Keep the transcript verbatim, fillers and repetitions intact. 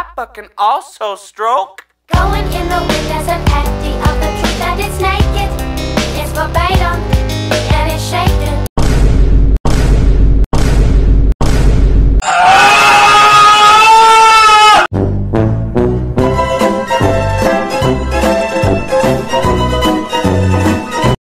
fat but can also stroke. Going in the wind as an empty of the truth that it's naked. It's verbatim.